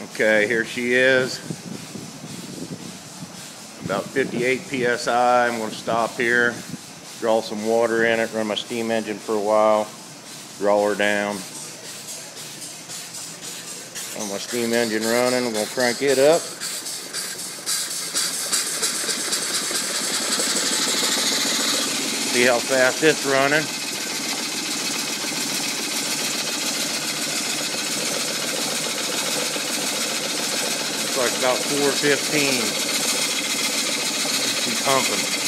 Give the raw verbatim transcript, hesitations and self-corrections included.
Okay, here she is. About fifty-eight P S I. I'm going to stop here, draw some water in it, run my steam engine for a while, draw her down. On my steam engine running, I'm going to crank it up. See how fast it's running. Looks like about four fifteen. She's humping.